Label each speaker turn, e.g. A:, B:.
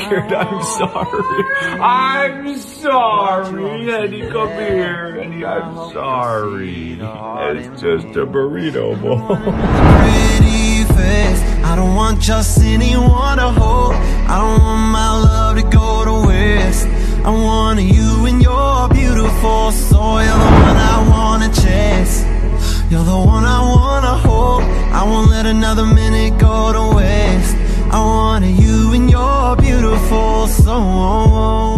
A: scared. I'm sorry. I'm sorry. Eddie, come here. Eddie, I'm sorry. It's just a burrito bowl.
B: Pretty face, I don't want just anyone to hold. I don't want my love to go to waste. I want you and your beautiful soul. You're the one I wanna chase. You're the one I wanna hold. I won't let another minute go to waste. I want you and your beautiful soul.